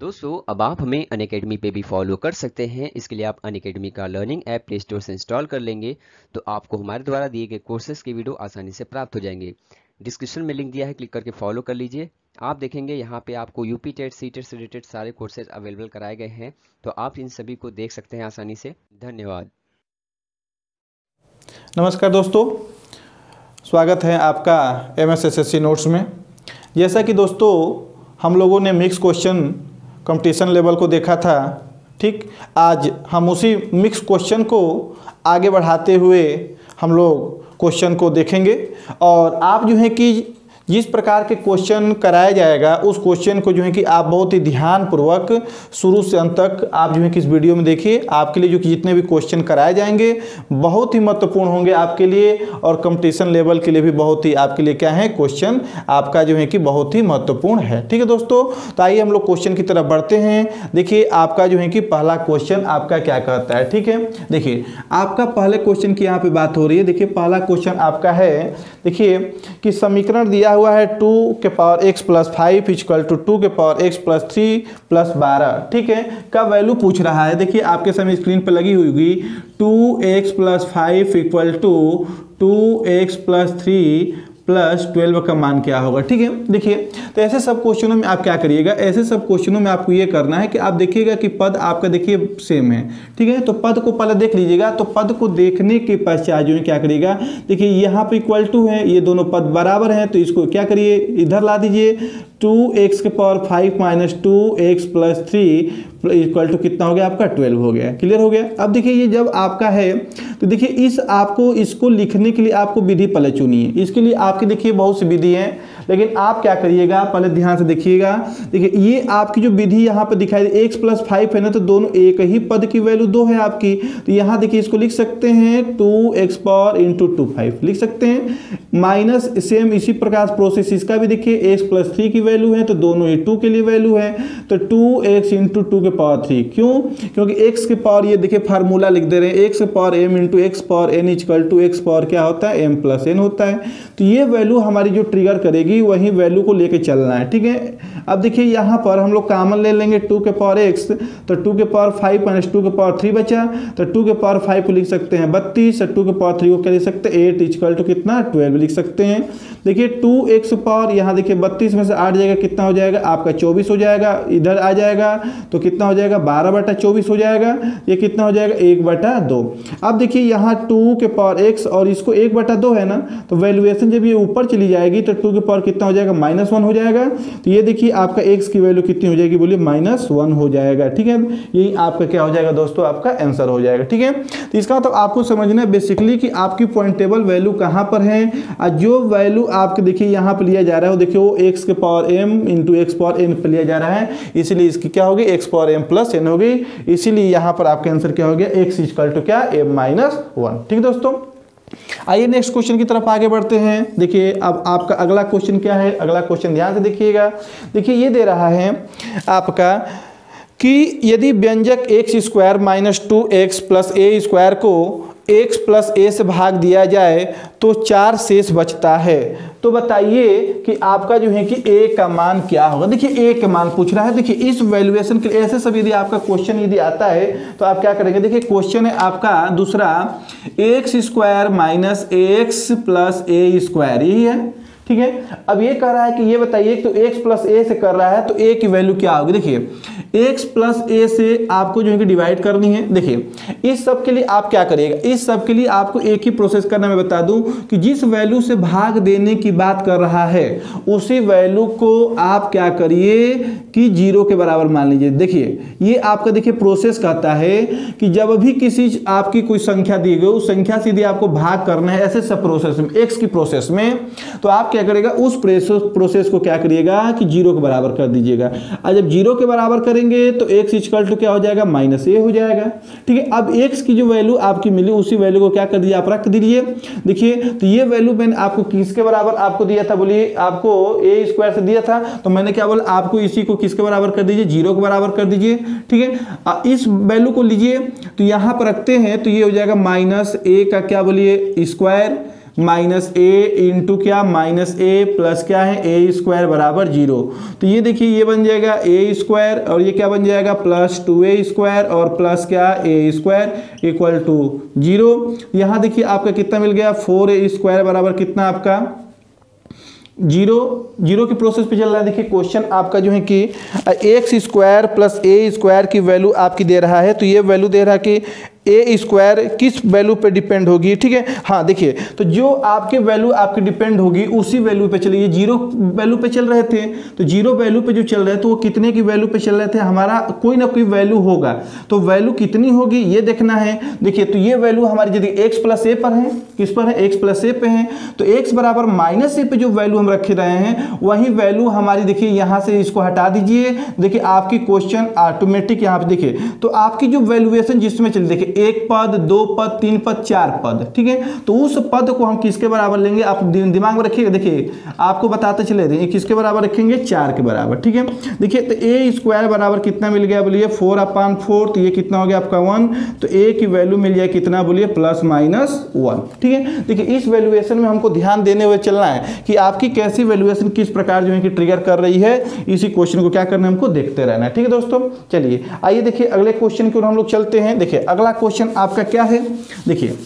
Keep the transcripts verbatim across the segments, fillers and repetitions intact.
दोस्तों अब आप हमें अनअकैडमी पे भी फॉलो कर सकते हैं। इसके लिए आप अनअकैडमी का लर्निंग ऐप प्ले स्टोर से इंस्टॉल कर लेंगे तो आपको हमारे द्वारा दिए गए कोर्सेज के वीडियो आसानी से प्राप्त हो जाएंगे। डिस्क्रिप्शन में लिंक दिया है, क्लिक करके फॉलो कर लीजिए। आप देखेंगे यहाँ पे आपको यूपी टेट सी टेट से रिलेटेड सारे कोर्सेज अवेलेबल कराए गए हैं, तो आप इन सभी को देख सकते हैं आसानी से। धन्यवाद। नमस्कार दोस्तों, स्वागत है आपका M S S S C notes में। जैसा कि दोस्तों हम लोगों ने मिक्स क्वेश्चन कंपटीशन लेवल को देखा था, ठीक। आज हम उसी मिक्स क्वेश्चन को आगे बढ़ाते हुए हम लोग क्वेश्चन को देखेंगे और आप जो है कि जिस प्रकार के क्वेश्चन कराया जाएगा उस क्वेश्चन को जो है कि आप बहुत ही ध्यानपूर्वक शुरू से अंत तक आप जो है कि इस वीडियो में देखिए। आपके लिए जो कि जितने भी क्वेश्चन कराए जाएंगे बहुत ही महत्वपूर्ण होंगे आपके लिए और कंपटीशन लेवल के लिए भी बहुत ही आपके लिए क्या है, क्वेश्चन आपका जो है कि बहुत ही महत्वपूर्ण है। ठीक है दोस्तों, तो आइए हम लोग क्वेश्चन की तरफ बढ़ते हैं। देखिए आपका जो है कि पहला क्वेश्चन आपका क्या कहता है। ठीक है, देखिए आपका पहले क्वेश्चन की यहाँ पे बात हो रही है। देखिए पहला क्वेश्चन आपका है, देखिए कि समीकरण दिया हुआ है टू के power x plus five equal to two के power x plus three plus बारह, ठीक है, का वैल्यू पूछ रहा है। देखिए आपके सामने स्क्रीन पर लगी हुई होगी two x plus five equal to two x plus three plus twelve का मान क्या होगा। ठीक है, देखिए तो ऐसे सब क्वेश्चनों में आप क्या करिएगा, ऐसे सब क्वेश्चनों में आपको ये करना है कि आप देखिएगा कि पद आपका देखिए सेम है। ठीक है, तो पद को पहले देख लीजिएगा। तो पद को देखने के पश्चात जो है क्या करिएगा, देखिए यहाँ पे इक्वल टू है, ये दोनों पद बराबर हैं, तो इसको क्या करिए इधर ला दीजिए। टू एक्स के power five minus two x plus three equal to कितना हो गया आपका ट्वेल्व हो गया। क्लियर हो गया। अब देखिए ये जब आपका है तो देखिए इस आपको इसको लिखने के लिए आपको विधि पहले चुनिए। इसके लिए आपकी देखिए बहुत सी विधि है, लेकिन आप क्या करिएगा पहले ध्यान से देखिएगा। देखिए ये आपकी जो विधि यहाँ पे दिखाई दे एक्स प्लस फाइव है ना, तो दोनों एक ही पद की वैल्यू दो है आपकी, तो यहाँ देखिए इसको लिख सकते हैं two x power into two five लिख सकते हैं। माइनस सेम इसी प्रकार प्रोसेस इसका भी देखिए एक्स प्लस थ्री की वैल्यू है, तो दोनों ही टू के लिए वैल्यू है, तो टू एक्स इंटू टू के पावर थ्री। क्यों? क्योंकि एक्स के पावर ये देखिए फार्मूला लिख दे रहे हैं, एक्स के power m into x power n equal to x power क्या होता है एम प्लस एन होता है। तो ये वैल्यू हमारी जो ट्रिगर करेगी वही वैल्यू को लेके चलना है। ठीक है, अब देखिए यहाँ पर हम लोग कॉमन ले लेंगे टू के पावर एक्स, तो टू के पावर फाइव माइनस टू के पावर थ्री बचा, तो टू के पावर फाइव को लिख सकते हैं बत्तीस, टू के पावर थ्री को क्या लिख सकते हैं एट इक्वल टू कितना ट्वेल्व लिख सकते हैं। देखिए टू एक्स पावर यहाँ देखिए बत्तीस में से आठ जाएगा कितना हो जाएगा आपका चौबीस हो जाएगा, इधर आ जाएगा तो कितना हो जाएगा बारह बटा चौबीस हो जाएगा, ये कितना हो जाएगा एक बटा दो। अब देखिए यहाँ टू के पावर एक्स और इसको एक बटा दो है ना, तो वैल्यूएशन जब ये ऊपर चली जाएगी तो टू के पावर कितना हो जाएगा माइनस वन हो जाएगा। तो ये देखिए आपका एक्स की वैल्यू कितनी हो जाएगी, बोलिए माइनस वन हो जाएगा। ठीक है, यही आपका क्या हो जाएगा दोस्तों, आपका आंसर हो जाएगा। ठीक है, तो इसका मतलब आपको समझना है बेसिकली कि आपकी पॉइंटेबल वैल्यू कहाँ पर है और जो वैल्यू आपके देखिए यहाँ पर लिया जा रहा है वो देखिए वो एक्स के power m into x power n पर लिया जा रहा है, इसलिए इसकी क्या होगी x power m plus n होगी, इसीलिए यहाँ पर आपका आंसर क्या हो गया एक्स इक्वल टू क्या एम माइनस वन। ठीक है दोस्तों, आइए नेक्स्ट क्वेश्चन की तरफ आगे बढ़ते हैं। देखिए अब आपका अगला क्वेश्चन क्या है, अगला क्वेश्चन ध्यान से देखिएगा। देखिए ये दे रहा है आपका कि यदि व्यंजक x square minus two x plus a square को एक्स प्लस ए से भाग दिया जाए तो चार शेष बचता है, तो बताइए कि आपका जो है कि ए का मान क्या होगा। देखिए ए का मान पूछ रहा है। देखिए इस वैल्यूएशन के लिए ऐसे सब यदि आपका क्वेश्चन यदि आता है तो आप क्या करेंगे, देखिए क्वेश्चन है आपका दूसरा x square minus x plus a square, यही है। ठीक है, अब ये कह रहा है कि ये बताइए तो x प्लस ए से कर रहा है तो a की वैल्यू क्या होगी। देखिए x प्लस ए से आपको जो है कि डिवाइड करनी है। देखिए इस सब के लिए आप क्या करिएगा, इस सब के लिए आपको एक ही प्रोसेस करना मैं बता दूं कि जिस वैल्यू से भाग देने की बात कर रहा है उसी वैल्यू को आप क्या करिए कि जीरो के बराबर मान लीजिए। देखिए ये आपका देखिए प्रोसेस कहता है कि जब भी किसी आपकी कोई संख्या दी गई उस संख्या से यदि आपको भाग करना है ऐसे सब प्रोसेस में एक्स की प्रोसेस में, तो आप क्या करेगा उस प्रोसेस को क्या करिएगा कि जीरो के बराबर कर दीजिएगा। और जब जीरो के बराबर करेंगे तो एक्स इक्वल टू क्या हो जाएगा माइनस ए हो जाएगा। ठीक है, अब एक्स की जो वैल्यू आपकी मिली उसी वैल्यू को क्या कर दीजिए आप रख दीजिए। देखिए तो ये वैल्यू मैंने आपको किसके बराबर आपको दिया था, बोलिए आपको ए स्क्वायर से दिया था, तो मैंने क्या बोला आपको इसी को किसके बराबर कर दीजिए जीरो के बराबर कर दीजिए। ठीक है, इस वैल्यू को लीजिए तो यहाँ पर रखते हैं तो ये हो जाएगा माइनस ए का क्या बोलिए स्क्वायर माइनस ए इंटू क्या माइनस ए प्लस क्या है ए स्क्वायर बराबर जीरो। तो ये देखिए ये बन जाएगा ए स्क्वायर और ये क्या बन जाएगा प्लस टू ए स्क्वायर और प्लस क्या a square equal to zero. यहाँ देखिए आपका कितना मिल गया फोर ए स्क्वायर बराबर कितना आपका जीरो। जीरो की प्रोसेस पे चल रहा है। देखिए क्वेश्चन आपका जो है कि x square plus a square की वैल्यू आपकी दे रहा है। तो ये वैल्यू दे रहा है कि ए स्क्वायर किस वैल्यू पे डिपेंड होगी, ठीक है। हाँ देखिए तो जो आपके वैल्यू आपकी डिपेंड होगी उसी वैल्यू पे चलिए। जीरो वैल्यू पे चल रहे थे तो जीरो वैल्यू पे जो चल रहे थे वो कितने की वैल्यू पे चल रहे थे, हमारा कोई ना कोई वैल्यू होगा। तो वैल्यू कितनी होगी ये देखना है। देखिए तो ये वैल्यू हमारी यदि एक्स प्लस ए पर है, किस पर है एक्स प्लस ए पे है, तो एक्स बराबर माइनस ए पे जो वैल्यू हम रखे रहे हैं वही वैल्यू हमारी देखिए यहाँ से इसको हटा दीजिए। देखिए आपकी क्वेश्चन ऑटोमेटिक यहाँ पे देखिए तो आपकी जो वैल्यूएशन जिसमें चल देखिए एक पद दो पद तीन पद चार पद, ठीक है। तो उस पद को हम किसके बराबर लेंगे आप दिमाग में रखिएगा। देखिए आपको बताते चले थे किसके बराबर रखेंगे चार के बराबर, ठीक है। देखिए तो ए स्क्वायर बराबर कितना मिल गया बोलिए फोर अपान फोर। तो ये कितना हो गया आपका वन। तो ए की वैल्यू मिल जाए कितना बोलिए प्लस माइनस वन, ठीक है। देखिए इस वैल्यूएशन में हमको ध्यान देने हुए चलना है कि आपकी कैसी वैल्यूएशन किस प्रकार जो है कि ट्रिगर कर रही है। इसी क्वेश्चन को क्या करना है हमको देखते रहना है, ठीक है दोस्तों। चलिए आइए देखिए अगले क्वेश्चन की ओर हम लोग चलते हैं। देखिए अगला क्वेश्चन आपका क्या है। देखिए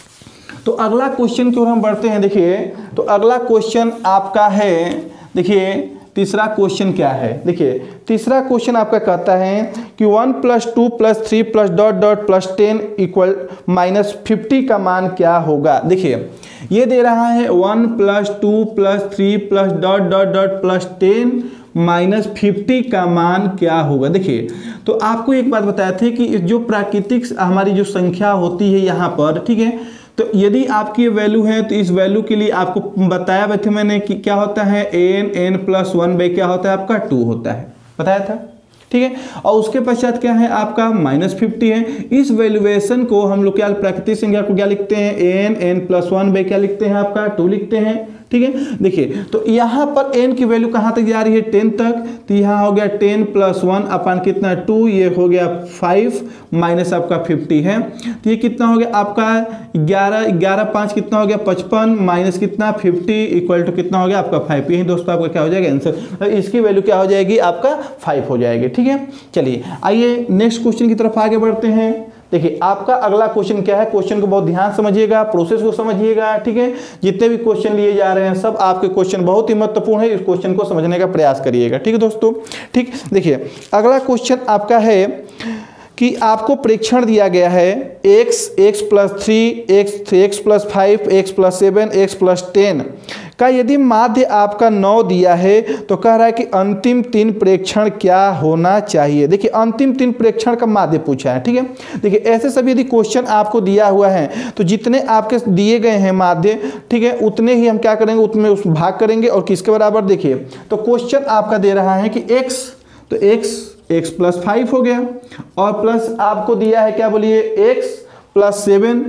तो अगला क्वेश्चन की ओर हम बढ़ते हैं। देखिए तो अगला क्वेश्चन आपका है, देखिए तीसरा क्वेश्चन क्या है। देखिए तीसरा क्वेश्चन आपका कहता है कि one plus two plus three plus dot dot plus ten equal minus fifty का मान क्या होगा। देखिए ये दे रहा है one plus two plus three plus dot dot dot plus ten minus fifty का मान क्या होगा। देखिए तो आपको एक बात बताया थे कि जो प्राकृतिक हमारी जो संख्या होती है यहाँ पर, ठीक है, तो यदि आपकी वैल्यू है तो इस वैल्यू के लिए आपको बताया थे मैंने कि क्या होता है n n plus one by क्या होता है आपका टू होता है, बताया था, ठीक है। और उसके पश्चात क्या है आपका माइनस फिफ्टी है। इस वैल्यूएशन को हम लोग क्या प्राकृतिक संख्या को क्या लिखते हैं n n plus one by क्या लिखते हैं आपका टू लिखते हैं, ठीक है। देखिए तो यहाँ पर n की वैल्यू कहाँ तक जा रही है टेन तक। तो यहाँ हो गया टेन प्लस वन अपान कितना टू, ये हो गया फाइव माइनस आपका फिफ्टी है। तो ये कितना हो गया आपका ग्यारह, ग्यारह पाँच कितना हो गया पचपन माइनस कितना फिफ्टी इक्वल टू कितना हो गया आपका फाइव। यही दोस्तों आपका क्या हो जाएगा आंसर। तो इसकी वैल्यू क्या हो जाएगी आपका फाइव हो जाएगी, ठीक है। चलिए आइए नेक्स्ट क्वेश्चन की तरफ आगे बढ़ते हैं। देखिए आपका अगला क्वेश्चन क्या है। क्वेश्चन को बहुत ध्यान समझिएगा, प्रोसेस को समझिएगा, ठीक है। जितने भी क्वेश्चन लिए जा रहे हैं सब आपके क्वेश्चन बहुत ही महत्वपूर्ण है। इस क्वेश्चन को समझने का प्रयास करिएगा, ठीक है दोस्तों। ठीक देखिए अगला क्वेश्चन आपका है कि आपको परीक्षण दिया गया है x x plus three x x plus five x plus seven x plus ten का यदि माध्य आपका नौ दिया है तो कह रहा है कि अंतिम तीन प्रेक्षण क्या होना चाहिए। देखिए अंतिम तीन प्रेक्षण का माध्य पूछा है, ठीक है। देखिए ऐसे सभी यदि क्वेश्चन आपको दिया हुआ है तो जितने आपके दिए गए हैं माध्य, ठीक है, उतने ही हम क्या करेंगे उतने उस भाग करेंगे और किसके बराबर। देखिए तो क्वेश्चन आपका दे रहा है कि x, तो x x प्लस फाइव हो गया और प्लस आपको दिया है क्या बोलिए x plus seven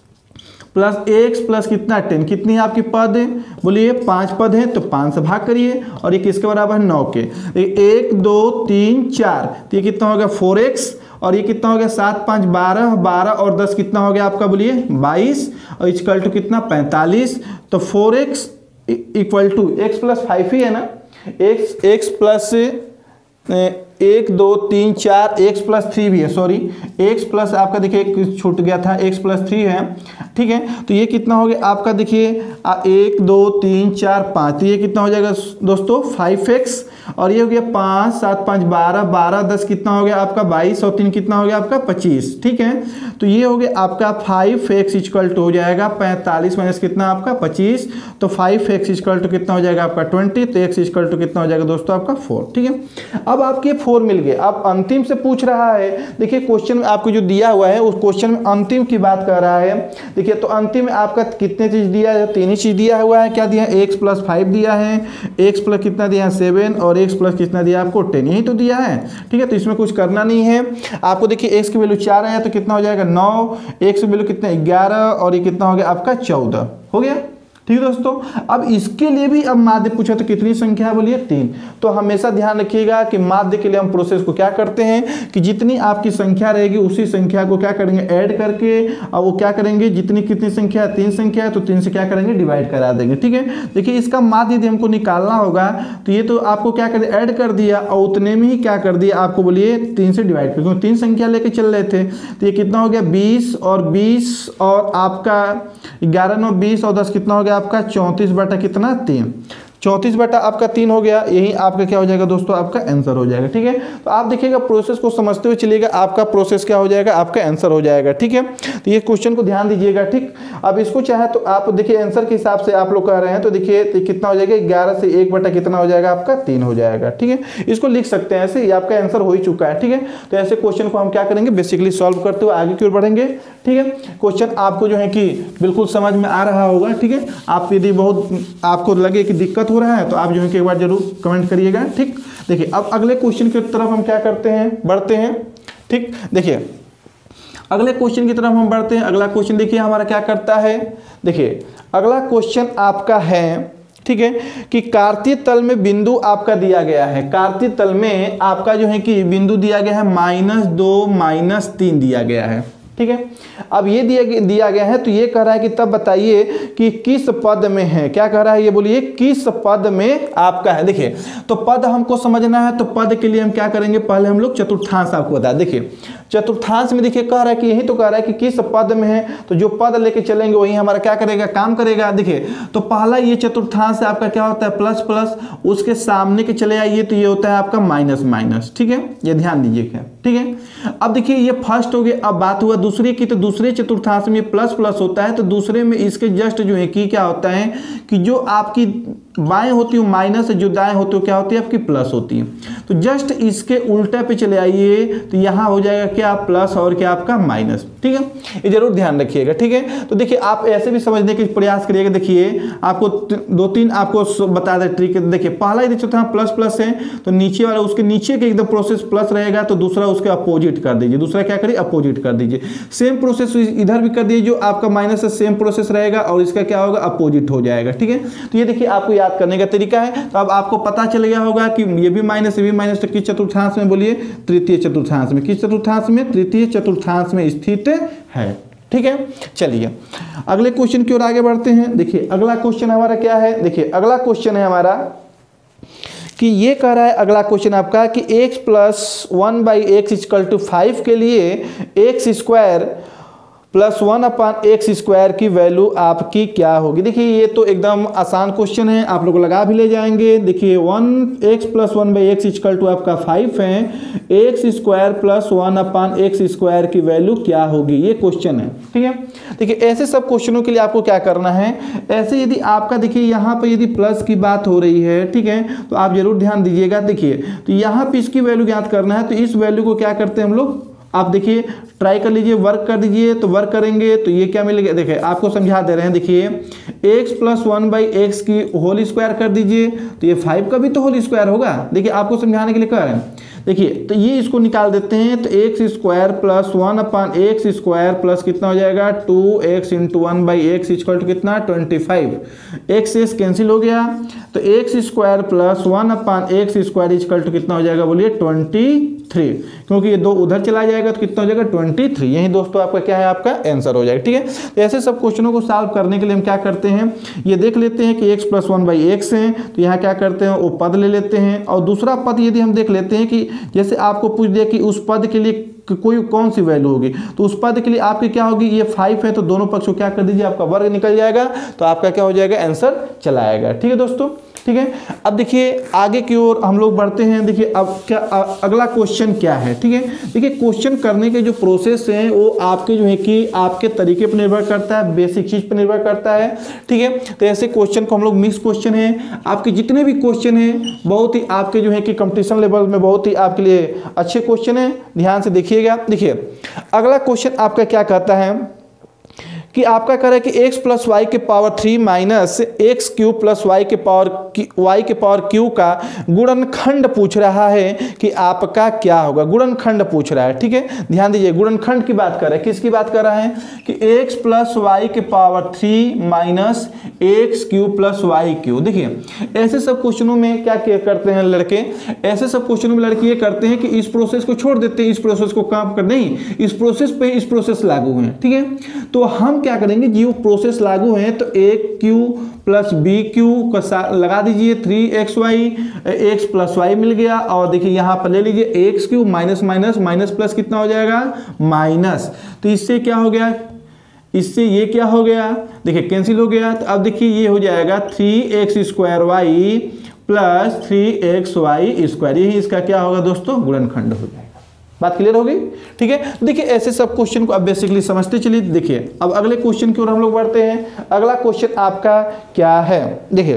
plus x plus कितना टेन, कितनी आपकी पद है बोलिए पांच पद है। तो पांच से भाग करिए और ये किसके बराबर है नौ के। एक दो तीन चार, तो ये कितना हो गया फोर एक्स और ये कितना हो गया सात पाँच बारह, बारह और दस कितना हो गया आपका बोलिए बाईस और इक्वल टू कितना पैंतालीस। तो four x equal to x plus five ही है ना, एक्स एक्स प्लस एक दो तीन चार, एक्स प्लस थ्री भी है, सॉरी एक्स प्लस आपका देखिए छूट गया था एक्स प्लस थ्री है, ठीक है। तो ये कितना हो गया आपका देखिए एक दो तीन चार पाँच, तो ये कितना हो जाएगा दोस्तों फाइव एक्स और ये हो गया पाँच सात पाँच बारह, बारह दस कितना हो गया आपका बाईस और तीन कितना हो गया आपका पच्चीस, ठीक है। तो ये हो गया आपका फाइव एक्स इक्वल टू हो जाएगा पैंतालीस माइनस कितना आपका पच्चीस, तो फाइव एक्स इक्वल टू कितना हो जाएगा आपका ट्वेंटी, तो एक्स इक्वल टू कितना हो जाएगा दोस्तों आपका फोर, ठीक है। अब आपके फोर मिल गए। अब अंतिम से पूछ रहा है, देखिए क्वेश्चन में आपको जो दिया हुआ है उस क्वेश्चन में अंतिम की बात कर रहा है। देखिए तो अंतिम में आपका कितने चीज दिया है, तीन ही चीज दिया हुआ है। क्या दिया है एक्स प्लस फाइव दिया है, एक्स प्लस कितना दिया है सेवन और एक्स प्लस कितना दिया आपको टेन, यही तो दिया है, ठीक है। तो इसमें कुछ करना नहीं है आपको। देखिए एक्स की वैल्यू चार है तो कितना हो जाएगा नौ, एक्स की वैल्यू कितना ग्यारह और ये कितना हो गया आपका चौदह हो गया। ठीक है दोस्तों। अब इसके लिए भी अब माध्य पूछा तो कितनी संख्या है, बोलिए तीन। तो हमेशा ध्यान रखिएगा कि माध्य के लिए हम प्रोसेस को क्या करते हैं कि जितनी आपकी संख्या रहेगी उसी संख्या को क्या करेंगे, ऐड करके, और वो क्या करेंगे, जितनी कितनी संख्या, तीन संख्या है तो तीन से क्या करेंगे, डिवाइड करा देंगे। ठीक है, देखिए इसका माध्य यदि हमको निकालना होगा तो ये तो आपको क्या कर ऐड कर दिया और उतने में ही क्या कर दिया आपको, बोलिए तीन से डिवाइड कर, क्योंकि तीन संख्या लेके चल रहे थे। तो ये कितना हो गया, बीस और बीस और आपका ग्यारह नौ बीस और दस कितना हो गया आपका चौंतीस बटा कितना तीन, चौंतीस बटा आपका तीन हो गया। यही आपका क्या हो जाएगा दोस्तों, आपका आंसर हो जाएगा। ठीक है, तो आप देखिएगा प्रोसेस को समझते हुए चलिएगा, आपका प्रोसेस क्या हो जाएगा, आपका आंसर हो जाएगा। ठीक है, तो ये क्वेश्चन को ध्यान दीजिएगा। ठीक, अब इसको चाहे तो आप देखिए आंसर के हिसाब से आप लोग कह रहे हैं तो देखिए तो कितना हो जाएगा, ग्यारह से एक बटा कितना हो जाएगा आपका तीन हो जाएगा। ठीक है, इसको लिख सकते हैं ऐसे, ये आपका आंसर हो ही चुका है। ठीक है, तो ऐसे क्वेश्चन को हम क्या करेंगे, बेसिकली सॉल्व करते हुए आगे की ओर बढ़ेंगे। ठीक है, क्वेश्चन आपको जो है कि बिल्कुल समझ में आ रहा होगा। ठीक है, आप यदि बहुत आपको लगे कि दिक्कत हो रहा है तो आप जो है कि एक बार जरूर कमेंट करिएगा। ठीक, देखिए अब अगले क्वेश्चन की तरफ हम क्या करते हैं, बढ़ते हैं। ठीक, देखिए अगले क्वेश्चन की तरफ हम बढ़ते हैं। अगला क्वेश्चन देखिए हमारा क्या करता है, देखिए अगला क्वेश्चन आपका है, ठीक है, कि कार्तीय तल में बिंदु आपका दिया गया है। कार्तीय तल में आपका जो है कि बिंदु दिया गया है माइनस दो माइनस तीन दिया गया है। ठीक है, अब ये दिया दिया गया है तो ये कह रहा है कि तब बताइए कि किस पद में है, क्या कह रहा है ये बोलिए, किस पद में आपका है। देखिए तो पद हमको समझना है तो पद के लिए हम क्या करेंगे, पहले हम लोग चतुर्थांश आपको बता। देखिए चतुर्थांश में देखिए कह रहा है कि यही तो कह रहा है कि किस पद में है, तो जो पद लेके चलेंगे वही हमारा क्या करेगा, काम करेगा। देखिए तो पहला ये चतुर्थांश से आपका क्या होता है, प्लस प्लस, उसके सामने के चले आइए तो ये होता है आपका माइनस माइनस। ठीक है, ये ध्यान दीजिएगा। ठीक है, अब देखिए ये फर्स्ट हो गया। अब बात हुआ दूसरे की, तो दूसरे चतुर्थांश में प्लस प्लस होता है तो दूसरे में इसके जस्ट जो है कि क्या होता है कि जो आपकी बाएं होती है माइनस, जो दाएं होती है क्या होती है आपकी प्लस होती है। तो जस्ट इसके उल्टे पे चले आइए तो यहाँ हो जाएगा क्या, प्लस और क्या आपका माइनस। ठीक है, ये जरूर ध्यान रखिएगा। ठीक है, तो देखिए आप ऐसे भी समझने के प्रयास करिएगा। देखिए आपको दो तीन आपको बता दे ट्रिक। देखिए पहला यदि चौथा प्लस प्लस है तो नीचे वाला उसके नीचे के एकदम प्रोसेस प्लस रहेगा तो दूसरा उसके अपोजिट कर दीजिए, दूसरा क्या करिए अपोजिट कर दीजिए। सेम प्रोसेस इधर भी कर दीजिए, जो आपका माइनस है सेम प्रोसेस रहेगा और इसका क्या होगा, अपोजिट हो जाएगा। ठीक है, तो ये देखिए आपको याद करने का तरीका है। तो अब आपको पता चल गया होगा कि ये भी माइनस ये भी माइनस, तो किस चतुर्थांश में, बोलिए तृतीय चतुर्थांश में। किस चतुर्थांश में, तृतीय चतुर्थांश में स्थित है। ठीक है, चलिए अगले क्वेश्चन की ओर आगे बढ़ते हैं। देखिए अगला क्वेश्चन हमारा क्या है, देखिए अगला क्वेश्चन है हमारा कि ये कह रहा है अगला क्वेश्चन आपका कि x plus one by x equal to five के लिए x square plus one upon x square की वैल्यू आपकी क्या होगी। देखिए ये तो एकदम आसान क्वेश्चन है, आप लोग लगा भी ले जाएंगे। देखिए one x plus one by x equal to आपका फाइव है, x square plus one upon x square की वैल्यू क्या होगी, ये क्वेश्चन है। ठीक है, देखिए ऐसे सब क्वेश्चनों के लिए आपको क्या करना है, ऐसे यदि आपका देखिए यहाँ पर यदि प्लस की बात हो रही है, ठीक है, तो आप जरूर ध्यान दीजिएगा। देखिए तो यहाँ पे इसकी वैल्यू ज्ञात करना है तो इस वैल्यू को क्या करते हैं हम लोग, आप देखिए ट्राई कर लीजिए, वर्क कर दीजिए। तो वर्क करेंगे तो ये क्या मिलेगा, देखिए आपको समझा दे रहे हैं। देखिए x plus one by x की होल स्क्वायर कर दीजिए तो ये फाइव का भी तो होल स्क्वायर होगा। देखिए आपको समझाने के लिए कह रहे हैं। देखिए तो ये इसको निकाल देते हैं तो x square plus one upon x square plus कितना हो जाएगा, two x into one by x equal to कितना, twenty five. X x cancel हो गया तो x square plus one upon x square equal to कितना हो जाएगा, बोलिए ट्वेंटी थ्री, क्योंकि ये दो उधर चला जाएगा तो कितना हो जाएगा ट्वेंटी थ्री। यही दोस्तों आपका क्या है, आपका आंसर हो जाएगा। ठीक है, तो ऐसे सब क्वेश्चनों को सॉल्व करने के लिए हम क्या करते हैं, ये देख लेते हैं कि x plus one by x है तो यहाँ क्या करते हैं वो पद ले लेते हैं, और दूसरा पद यदि हम देख लेते हैं कि जैसे आपको पूछ दिया कि उस पद के लिए कोई कौन सी वैल्यू होगी, तो उस पद के लिए आपकी क्या होगी, ये फाइव है तो दोनों पक्ष को क्या कर दीजिए, आपका वर्ग निकल जाएगा तो आपका क्या हो जाएगा, आंसर चला आएगा। ठीक है दोस्तों, ठीक है। अब देखिए आगे की ओर हम लोग बढ़ते हैं। देखिए अब क्या अगला क्वेश्चन क्या है, ठीक है। देखिए क्वेश्चन करने के जो प्रोसेस हैं वो आपके जो है कि आपके तरीके पर निर्भर करता है, बेसिक चीज पर निर्भर करता है, ठीक है। तो ऐसे क्वेश्चन को हम लोग मिक्स क्वेश्चन है, आपके जितने भी क्वेश्चन हैं बहुत ही आपके जो है कि कंपटीशन लेवल में बहुत ही आपके लिए अच्छे क्वेश्चन है, ध्यान से देखिएगा। देखिए अगला क्वेश्चन आपका क्या कहता है कि आपका कह रहा है कि एक्स प्लस वाई के power three minus x cube plus y के पावर वाई के पावर क्यू का गुणनखंड पूछ रहा है कि आपका क्या होगा। गुणनखंड पूछ रहा है, ठीक है, ध्यान दीजिए, गुणनखंड की बात कर रहा है। किसकी बात कर रहा है कि एक्स प्लस वाई के power three minus x cube plus y cube. देखिए ऐसे सब क्वेश्चनों में क्या करते हैं लड़के, ऐसे सब क्वेश्चनों में लड़के ये करते हैं कि इस प्रोसेस को छोड़ देते हैं, इस प्रोसेस को काम कर नहीं, इस प्रोसेस पे इस प्रोसेस लागू है, ठीक है। तो हम क्या करेंगे, जो प्रोसेस लागू है तो एक क्यू प्लस बी क्यू का लगा दीजिए, three x y x plus y मिल गया। और देखिए यहाँ पर ले लीजिए x cube minus minus minus plus कितना हो जाएगा माइनस। तो इससे क्या हो गया, इससे ये क्या हो गया, देखिए कैंसिल हो गया। तो अब देखिए ये हो जाएगा three x square y plus three x y square, यही इसका क्या होगा दोस्तों, गुणनखंड हो जाएगा। बात क्लियर हो गई, ठीक है। तो देखिए ऐसे सब क्वेश्चन को अब बेसिकली समझते चलिए। देखिए अब अगले क्वेश्चन की ओर हम लोग बढ़ते हैं। अगला क्वेश्चन आपका क्या है, देखिए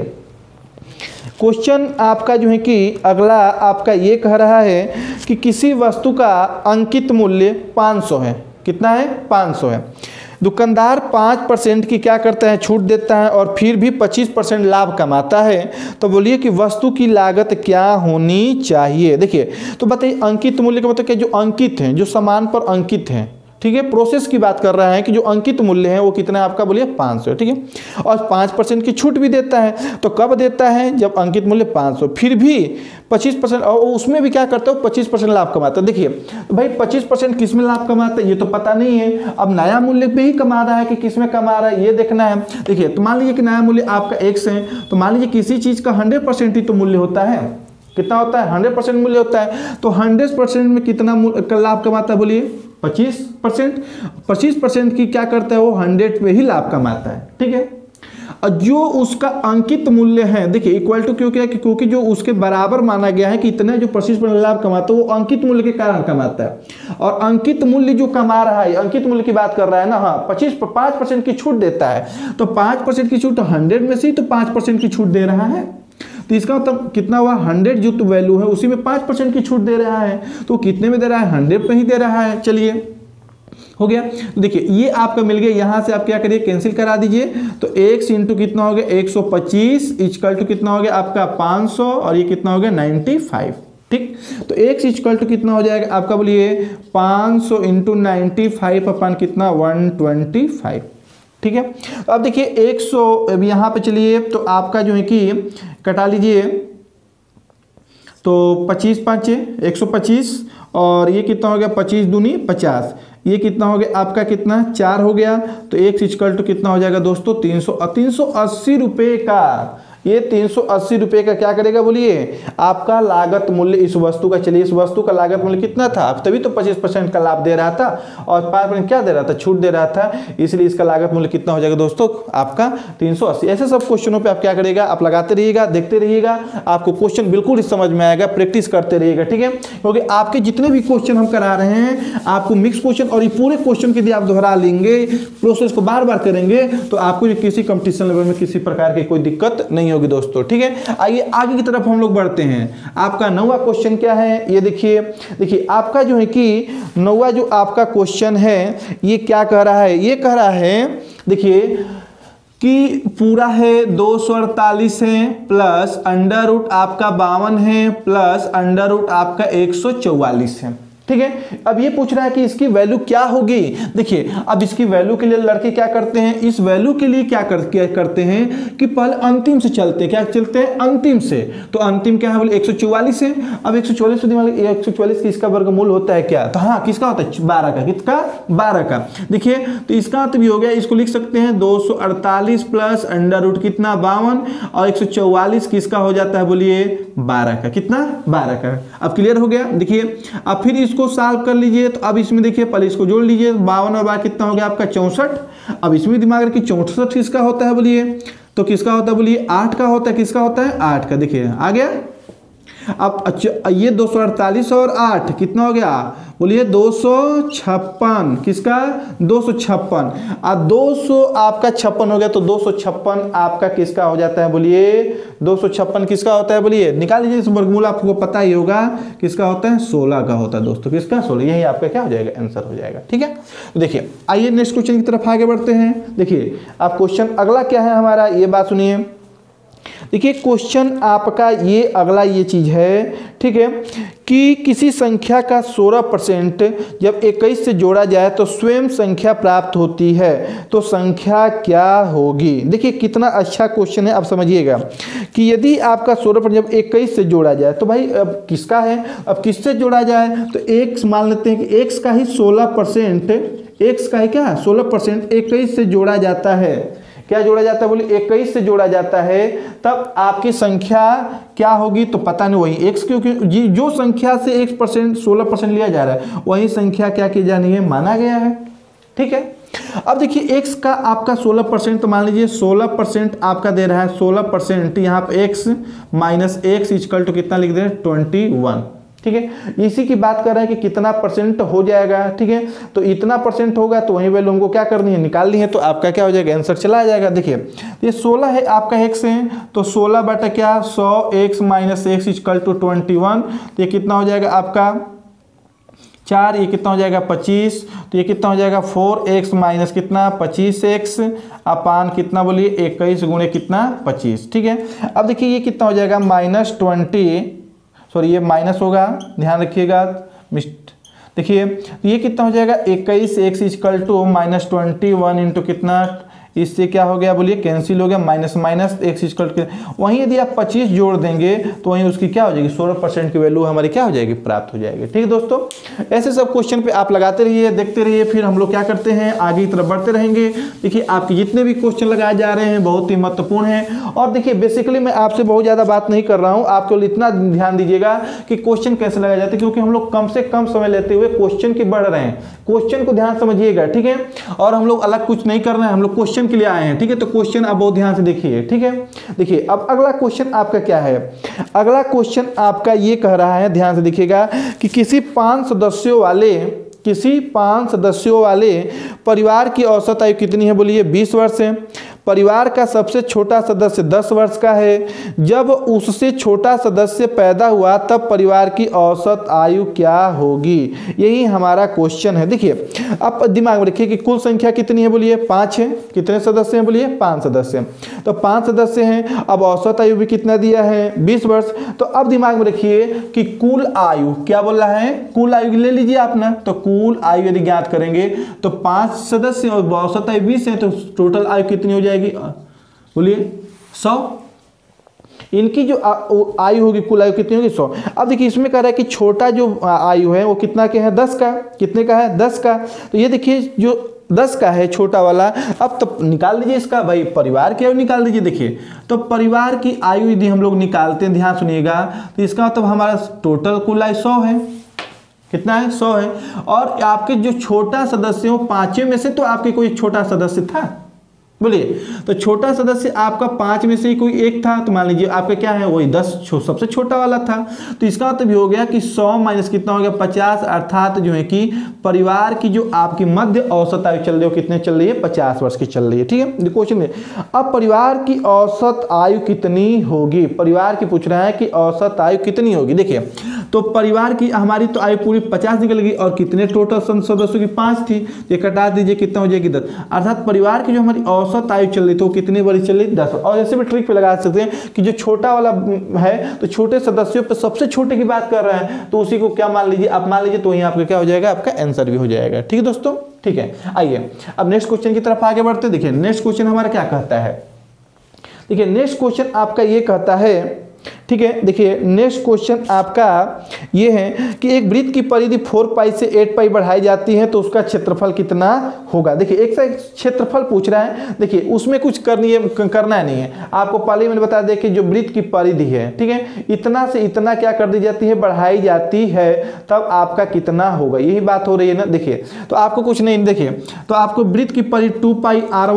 क्वेश्चन आपका जो है कि अगला आपका ये कह रहा है कि किसी वस्तु का अंकित मूल्य पाँच सौ है। कितना है, पाँच सौ है। दुकानदार पाँच परसेंट की क्या करता है, छूट देता है और फिर भी पच्चीस परसेंट लाभ कमाता है। तो बोलिए कि वस्तु की लागत क्या होनी चाहिए। देखिए तो बताइए अंकित मूल्य का मतलब क्या, जो अंकित है, जो सामान पर अंकित है, ठीक है। प्रोसेस की बात कर रहा है कि जो अंकित मूल्य है वो कितना है आपका, बोलिए पाँच सौ, ठीक है। और पाँच परसेंट की छूट भी देता है। तो कब देता है, जब अंकित मूल्य पाँच सौ, फिर भी पच्चीस परसेंट, और उसमें भी क्या करता है, पच्चीस परसेंट लाभ कमाता है। देखिए तो भाई पच्चीस परसेंट किस में लाभ कमाता है ये तो पता नहीं है। अब नया मूल्य पे ही कमा रहा है कि किस में कमा रहा है ये देखना है। देखिए तो मान लीजिए कि नया मूल्य आपका एक्स है, तो मान लीजिए किसी चीज़ का हंड्रेड परसेंट ही तो मूल्य होता है। कितना होता है, हंड्रेड परसेंट मूल्य होता है। तो हंड्रेड परसेंट में कितना लाभ कमाता है, बोलिए पच्चीस परसेंट। पच्चीस परसेंट की क्या करता है वो, हंड्रेड पे ही लाभ कमाता है, ठीक है। और जो उसका अंकित मूल्य है, देखिए इक्वल टू क्यों क्या है, क्योंकि जो उसके बराबर माना गया है कि इतना जो पच्चीस परसेंट लाभ कमाता है वो अंकित मूल्य के कारण कमाता है। और अंकित मूल्य जो कमा रहा है, अंकित मूल्य की बात कर रहा है ना, हाँ पच्चीस पाँच परसेंट की छूट देता है। तो पाँच परसेंट की छूट, हंड्रेड में से ही तो पाँच परसेंट की छूट दे रहा है। तो इसका मतलब कितना हुआ, हंड्रेड जो तो वैल्यू है उसी में पाँच परसेंट की छूट दे रहा है। तो कितने में दे रहा है, हंड्रेड पे ही दे रहा है। चलिए हो गया। तो देखिए ये आपका मिल गया, यहाँ से आप क्या करिए, कैंसिल करा दीजिए। तो x इंटू कितना हो गया, एक सौ पच्चीस इक्वल टू कितना हो गया आपका पाँच सौ, और ये कितना हो गया नाइन्टी फाइव, ठीक। तो x इक्वल टू कितना हो जाएगा आपका, बोलिए पाँच सौ इंटू नाइन्टी फाइव अपन कितना वन ट्वेंटी फाइव, ठीक है। तो अब देखिए एक सौ, अब यहाँ पे चलिए तो आपका जो है कि कटा लीजिए, तो पच्चीस पाँच एक सौ पच्चीस, और ये कितना हो गया पच्चीस दूनी पचास, ये कितना हो गया आपका कितना चार हो गया। तो एक इक्वल टू कितना हो जाएगा दोस्तों, तीन सौ तीन सौ अस्सी रुपये का, ये तीन सौ अस्सी रुपये का क्या करेगा, बोलिए आपका लागत मूल्य इस वस्तु का। चलिए इस वस्तु का लागत मूल्य कितना था, तभी तो पच्चीस परसेंट का लाभ दे रहा था और पाँच परसेंट क्या दे रहा था, छूट दे रहा था, इसलिए इसका लागत मूल्य कितना हो जाएगा दोस्तों आपका तीन सौ अस्सी। ऐसे सब क्वेश्चनों पे आप क्या करिएगा, आप लगाते रहिएगा, देखते रहिएगा, आपको क्वेश्चन बिल्कुल समझ में आएगा, प्रैक्टिस करते रहिएगा, ठीक है। क्योंकि आपके जितने भी क्वेश्चन हम करा रहे हैं आपको मिक्स क्वेश्चन, और ये पूरे क्वेश्चन के यदि आप दोहरा लेंगे, प्रोसेस को बार बार करेंगे, तो आपको किसी कंपटीशन लेवल में किसी प्रकार की कोई दिक्कत नहीं होगी दोस्तों, ठीक है। आइए आगे की तरफ हम लोग बढ़ते हैं। आपका नौवा क्वेश्चन क्या है, ये देखिए, देखिए आपका जो है कि नौवा जो आपका क्वेश्चन है ये क्या कह रहा है, ये कह रहा है देखिए कि पूरा है दो सौ अड़तालीस है प्लस अंडर रूट आपका बावन है प्लस अंडर रूट आपका एक सौ चौवालीस है, ठीक है। अब ये पूछ रहा है कि इसकी वैल्यू क्या होगी। देखिए अब इसकी वैल्यू के लिए लड़के क्या करते हैं, इस वैल्यू के लिए क्या, कर, क्या करते हैं कि पहले अंतिम से चलते हैं, क्या चलते हैं अंतिम से। तो अंतिम क्या है, बोले एक सौ चौवालीस है। अब एक सौ चौवालीस एक सौ चौवालीस की इसका वर्गमूल होता है क्या, तो हाँ किसका होता है, बारह का, किसका बारह का। देखिए तो इसका अर्थ भी हो गया, इसको लिख सकते हैं दो सौ अड़तालीस प्लस अंडर रूट कितना बावन, और एक सौ चौवालीस किसका हो जाता है, बोलिए बारह का, कितना बारह का। अब क्लियर हो गया। देखिए अब फिर इसको सॉल्व कर लीजिए। तो अब इसमें देखिए पहले इसको जोड़ लीजिए, बावन और बारह कितना हो गया आपका चौसठ। अब इसमें दिमाग रखिए चौसठ किसका होता है, बोलिए तो किसका होता है, बोलिए आठ का होता है, किसका होता है आठ का। देखिए आ गया। अब अच्छा ये दो सौ अड़तालीस और आठ कितना हो गया, बोलिए दो सौ छप्पन, किसका दो सौ छप्पन, और दो सौ आपका छप्पन हो गया तो दो सौ छप्पन आपका किसका हो जाता है, बोलिए दो सौ छप्पन किसका होता है, बोलिए निकाल लीजिए इस वर्गमूल, आपको पता ही होगा किसका होता है, सोलह का होता है दोस्तों, किसका सोलह, यही आपका क्या हो जाएगा, आंसर हो जाएगा। ठीक है, तो देखिए आइए नेक्स्ट क्वेश्चन की तरफ आगे बढ़ते हैं। देखिए आप क्वेश्चन अगला क्या है हमारा, ये बात सुनिए। देखिए क्वेश्चन आपका ये अगला ये चीज है, ठीक है, कि किसी संख्या का सोलह परसेंट जब इक्कीस से जोड़ा जाए तो स्वयं संख्या प्राप्त होती है, तो संख्या क्या होगी। देखिए कितना अच्छा क्वेश्चन है, आप समझिएगा कि यदि आपका सोलह परसेंट जब इक्कीस से जोड़ा जाए तो भाई अब किसका है, अब किससे जोड़ा जाए, तो एक्स मान लेते हैं कि एक्स का ही सोलह परसेंट, एक्स का ही क्या सोलह परसेंट इक्कीस से जोड़ा जाता है, क्या जोड़ा जाता है, बोलिए इक्कीस से जोड़ा जाता है, तब आपकी संख्या क्या होगी, तो पता नहीं वही x, क्योंकि जो संख्या से x परसेंट सोलह परसेंट लिया जा रहा है वही संख्या क्या की जानी है, माना गया है। ठीक है, अब देखिए x का आपका सोलह परसेंट, तो मान लीजिए सोलह परसेंट आपका दे रहा है, सोलह परसेंट यहाँ पे x minus x equal to कितना लिख दे रहे हैं, ट्वेंटी वन। ठीक है, इसी की बात कर रहे हैं कि कितना परसेंट हो जाएगा। ठीक है, तो इतना परसेंट होगा तो वही वैल्यू हमको क्या करनी है, निकालनी है, तो आपका क्या हो जाएगा, आंसर चला जाएगा। देखिए ये सोलह है आपका एक्स है, तो सोलह बटा क्या सौ x minus x equal to twenty one, तो ये कितना हो जाएगा आपका चार, ये कितना हो जाएगा पच्चीस, तो ये कितना हो जाएगा फोर एक्स माइनस कितना पच्चीस एक्स अपान कितना, बोलिए इक्कीस गुणे कितना पच्चीस। ठीक है, अब देखिए ये कितना हो जाएगा माइनस ट्वेंटी, सॉरी ये माइनस होगा, ध्यान रखिएगा मिस्ट। देखिए ये कितना हो जाएगा इक्कीस x equal to minus twenty one into कितना, इससे क्या हो गया, बोलिए कैंसिल हो गया, minus minus x equal to, वहीं यदि आप पच्चीस जोड़ देंगे तो वहीं उसकी क्या हो जाएगी, सोलह परसेंट की वैल्यू हमारी क्या हो जाएगी, प्राप्त हो जाएगी। ठीक है दोस्तों, ऐसे सब क्वेश्चन पे आप लगाते रहिए, देखते रहिए, फिर हम लोग क्या करते हैं आगे की तरफ बढ़ते रहेंगे। देखिए आपके जितने भी क्वेश्चन लगाए जा रहे हैं बहुत ही महत्वपूर्ण हैं, और देखिए बेसिकली मैं आपसे बहुत ज़्यादा बात नहीं कर रहा हूँ, आप केवल इतना ध्यान दीजिएगा कि क्वेश्चन कैसे लगाए जाते हैं, क्योंकि हम लोग कम से कम समय लेते हुए क्वेश्चन की बढ़ रहे हैं, क्वेश्चन को ध्यान समझिएगा। ठीक है, और हम लोग अलग कुछ नहीं कर रहे हैं, हम लोग क्वेश्चन के लिए आए हैं। ठीक है, तो क्वेश्चन आप बहुत ध्यान से देखिए। ठीक है, देखिए अब अगला क्वेश्चन आपका क्या है, अगला क्वेश्चन आपका ये कह रहा है, ध्यान से देखिएगा कि किसी पांच सदस्यों वाले किसी पांच सदस्यों वाले परिवार की औसत आयु कितनी है, बोलिए बीस वर्ष है। परिवार का सबसे छोटा सदस्य दस वर्ष का है, जब उससे छोटा सदस्य पैदा हुआ तब परिवार की औसत आयु क्या होगी, यही हमारा क्वेश्चन है। देखिए अब दिमाग में रखिए कि कुल संख्या कितनी है, बोलिए पाँच है, कितने सदस्य हैं, बोलिए पाँच सदस्य, तो पाँच सदस्य हैं, अब औसत आयु भी कितना दिया है बीस वर्ष, तो अब दिमाग में रखिए कि कुल आयु क्या बोल रहा है, कुल आयु ले लीजिए आप ना, तो कुल आयु यदि ज्ञात करेंगे तो पाँच सदस्य और औसत आयु बीस है, तो टोटल आयु कितनी हो जाएगी, बोलिए सौ। इनकी जो आयु होगी, कुल आयु कितनी होगी, सौ। अब देखिए इसमें कह रहा है कि छोटा जो आयु है वो कितना के है, दस का, कितने का है, दस का, तो ये देखिए जो दस का है छोटा वाला, अब तो निकाल लीजिए इसका भाई परिवार की आयु निकाल दीजिए। देखिए तो परिवार की आयु यदि हम लोग निकालते हैं, ध्यान सुनिएगा, तो इसका मतलब हमारा टोटल कुल आयु सौ है, कितना है, सौ है, और आपके जो छोटा सदस्य हो पांचों में से तो आपके कोई छोटा सदस्य था, बोलिए, तो छोटा सदस्य आपका पांच में से ही कोई एक था, तो मान लीजिए आपका क्या है, वही दस छो, सबसे छोटा वाला था, तो इसका मतलब हो गया कि सौ माइनस कितना हो गया पचास, अर्थात जो है कि परिवार की जो आपकी मध्य औसत आयु चल रही है कितने चल रही है, पचास वर्ष की चल रही है। ठीक है, क्वेश्चन में अब परिवार की औसत आयु कितनी होगी, परिवार की पूछ रहा है कि औसत आयु कितनी होगी। देखिए तो परिवार की हमारी तो आयु पूरी पचास निकल गई, और कितने टोटल सदस्यों की पाँच थी, ये कटा दीजिए कितना हो जाएगी दस, अर्थात परिवार की जो हमारी औसत आयु चल रही तो कितनी बड़ी चल रही, दस। और ऐसे भी ट्रिक पे लगा सकते हैं कि जो छोटा वाला है तो छोटे सदस्यों पे सबसे छोटे की बात कर रहा है, तो उसी को क्या मान लीजिए, आप मान लीजिए, तो वहीं आपका क्या हो जाएगा, आपका आंसर भी हो जाएगा। ठीक है दोस्तों, ठीक है, आइए अब नेक्स्ट क्वेश्चन की तरफ आगे बढ़ते हैं। देखिए नेक्स्ट क्वेश्चन हमारा क्या कहता है, देखिए नेक्स्ट क्वेश्चन आपका ये कहता है, ठीक है, देखिए नेक्स्ट क्वेश्चन आपका ये है कि एक वृत्त की परिधि फोर पाई से एट पाई बढ़ाई जाती है तो उसका क्षेत्रफल कितना होगा। देखिए एक से क्षेत्रफल पूछ रहा है, देखिए उसमें कुछ करनी है, करना नहीं है आपको, पहले ही मैंने बता दिया कि जो वृत्त की परिधि है, ठीक है, इतना से इतना क्या कर दी जाती है, बढ़ाई जाती है, तब आपका कितना होगा, यही बात हो रही है ना। देखिए तो आपको कुछ नहीं, देखिए तो आपको वृत्त की परिधि two pi r one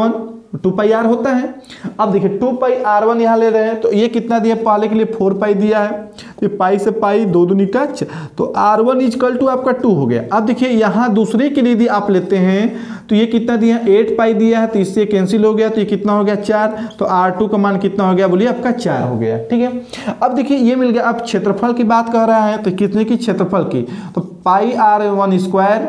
two pi r होता है। अब देखिए टू पाई आर वन यहाँ ले रहे हैं तो ये कितना दिया, पहले के लिए फोर पाई दिया है, ये पाई से पाई दो दूनी का, तो आर वन इजकल टू आपका टू हो गया। अब देखिए यहाँ दूसरे के लिए यदि आप लेते हैं तो ये कितना दिया, एट पाई दिया है, तो इससे कैंसिल हो गया, तो ये कितना हो गया, चार, तो आर टू का मान कितना हो गया, बोलिए आपका चार हो गया। ठीक है, अब देखिए ये मिल गया। अब क्षेत्रफल की बात कर रहा है तो कितने की क्षेत्रफल की, तो pi r one square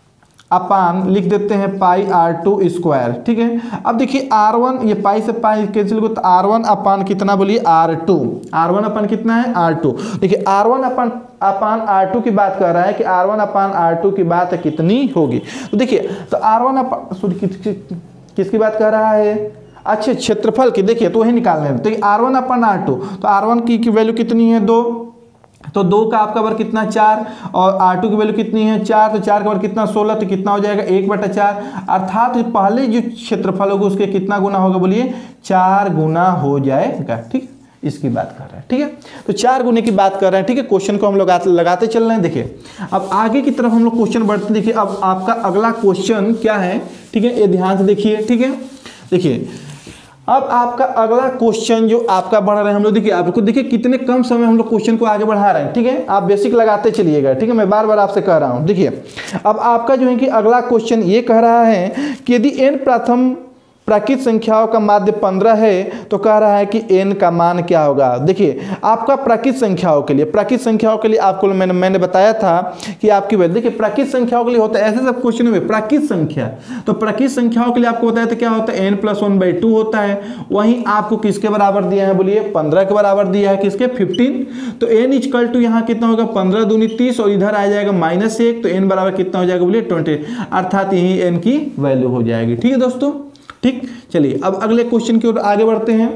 upon लिख देते हैं पाई आर टू स्क्वायर। ठीक है, अब देखिए आर वन, ये पाई से पाई कैंसिल हो तो आर वन अपान कितना, बोलिए r two, r one upon कितना है, आर टू। देखिए r one upon upon r two की बात कर रहा है कि r one upon r two की बात कितनी होगी, तो देखिए तो आर वन अपान सॉरी किस, किसकी बात कर रहा है, अच्छे क्षेत्रफल की, देखिए तो वही निकालने हैं। तो r one upon r two, तो आर वन की, की वैल्यू कितनी है, दो, तो दो का आपका वर्ग कितना, चार, और आर टू की वैल्यू कितनी है, चार, तो चार का वर्ग कितना, सोलह, तो कितना हो जाएगा, एक बटा चार, अर्थात पहले जो क्षेत्रफल होगा उसके कितना गुना होगा, बोलिए चार गुना हो जाएगा। ठीक, इसकी बात कर रहे हैं। ठीक है, तो चार गुने की बात कर रहे हैं। ठीक है, क्वेश्चन को हम लोग लगाते चल रहे हैं। देखिए अब आगे की तरफ हम लोग क्वेश्चन बढ़ते, देखिए अब आपका अगला क्वेश्चन क्या है। ठीक है, ये ध्यान से देखिए। ठीक है, देखिए अब आपका अगला क्वेश्चन जो आपका बढ़ रहा है हम लोग, देखिए आपको देखिए कितने कम समय हम लोग क्वेश्चन को आगे बढ़ा रहे हैं। ठीक है, आप बेसिक लगाते चलिएगा। ठीक है, मैं बार बार आपसे कह रहा हूं। देखिए अब आपका जो है कि अगला क्वेश्चन ये कह रहा है कि यदि n प्रथम प्राकृत संख्याओं का माध्य पंद्रह है तो कह रहा है कि n का मान क्या होगा। देखिए आपका प्राकृत संख्याओं के लिए, प्राकृत संख्याओं के लिए आपको मैंने मैंने बताया था कि आपकी वैल्यू, देखिए प्राकृत संख्याओं के लिए होता है ऐसे सब क्वेश्चन में प्राकृत संख्या, तो प्राकृत संख्याओं के लिए आपको बताया था क्या होता है, n plus one by two होता है। वहीं आपको किसके बराबर दिया है, बोलिए पंद्रह के बराबर दिया है, किसके, फिफ्टीन। तो n इजकल टू यहाँ कितना होगा, पंद्रह दूनी तीस, और इधर आ जाएगा माइनस एक, तो n बराबर कितना हो जाएगा, बोलिए ट्वेंटी, अर्थात यही n की वैल्यू हो जाएगी। ठीक है दोस्तों, ठीक, चलिए अब अगले क्वेश्चन की ओर आगे बढ़ते हैं।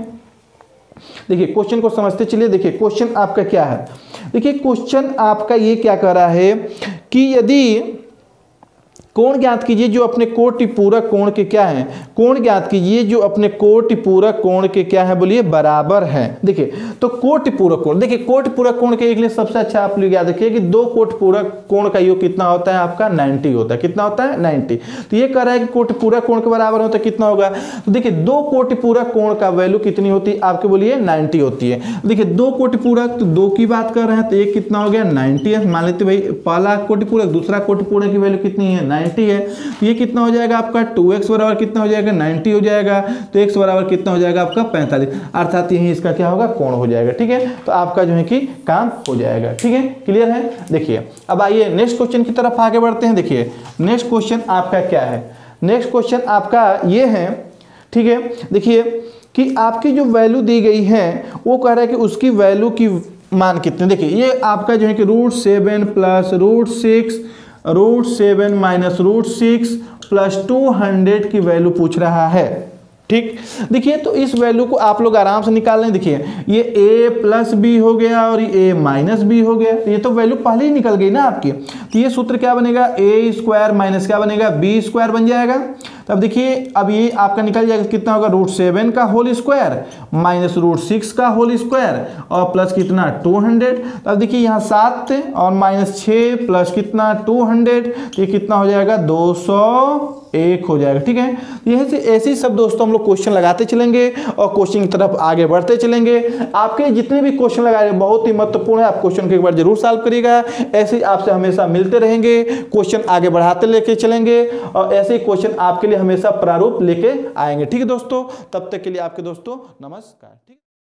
देखिए क्वेश्चन को समझते चलिए। देखिए क्वेश्चन आपका क्या है, देखिए क्वेश्चन आपका ये क्या कह रहा है कि यदि कोण ज्ञात कीजिए जो अपने कोटि पूरक कोण के क्या है, कोण ज्ञात कीजिए जो अपने कोटि पूरक कोण के क्या है, बोलिए बराबर है। देखिए तो कोटि पूरक कोण, देखिए कोटि पूरक कोण के लिए सबसे अच्छा आप लोग याद रखिए कि दो कोटि पूरक कोण का योग कितना होता है, आपका नब्बे होता है। कितना होता है, नब्बे। तो ये कह रहा है कि कोटि पूरक कोण के बराबर होता है, कितना होगा, तो देखिए दो कोटि पूरक कोण का वैल्यू कितनी होती है आपके, बोलिए नब्बे होती है। देखिए दो कोटि पूरक, तो दो की बात कर रहे हैं तो एक कितना हो गया, नब्बे है। मान लेते भाई पहला कोटि पूरक, दूसरा कोटि पूरक की वैल्यू कितनी है, नब्बे है। तो ये कितना हो जाएगा आपका, टू एक्स बराबर कितना हो जाएगा, नब्बे हो जाएगा, तो x बराबर कितना हो जाएगा आपका पैंतालीस, अर्थात यही इसका क्या होगा, कोण हो जाएगा। ठीक है, तो आपका जो है कि काम हो जाएगा। ठीक है, क्लियर है। देखिए अब आइए नेक्स्ट क्वेश्चन की तरफ आगे बढ़ते हैं। देखिए नेक्स्ट क्वेश्चन आपका क्या है, नेक्स्ट क्वेश्चन आपका ये है। ठीक है, देखिए कि आपकी जो वैल्यू दी गई है वो कह रहा है कि उसकी वैल्यू की मान कितने, देखिए ये आपका जो है कि root seven plus root six root seven minus root six plus two hundred की वैल्यू पूछ रहा है। ठीक, देखिए तो इस वैल्यू को आप लोग आराम से निकाल लें। देखिए ये a प्लस बी हो गया और ये a माइनस बी हो गया, तो ये तो वैल्यू पहले ही निकल गई ना आपकी। तो ये सूत्र क्या बनेगा, a स्क्वायर माइनस क्या बनेगा, b स्क्वायर बन जाएगा। तब देखिए अब ये आपका निकल जाएगा, कितना होगा, रूट सेवन का whole square minus root six का होल स्क्वायर और प्लस कितना टू हंड्रेड। अब देखिए यहाँ सात और माइनस छः प्लस कितना टू हंड्रेड, ये कितना हो जाएगा, दो सौ एक हो जाएगा। ठीक है, यही से ऐसे ही सब दोस्तों हम लोग क्वेश्चन लगाते चलेंगे और क्वेश्चन की तरफ आगे बढ़ते चलेंगे। आपके जितने भी क्वेश्चन लगाए बहुत ही महत्वपूर्ण है, आप क्वेश्चन को एक बार जरूर सॉल्व करिएगा। ऐसे ही आपसे हमेशा मिलते रहेंगे, क्वेश्चन आगे बढ़ाते लेके चलेंगे और ऐसे ही क्वेश्चन आपके लिए हमेशा प्रारूप लेके आएंगे। ठीक है दोस्तों, तब तक के लिए आपके दोस्तों नमस्कार। ठीक।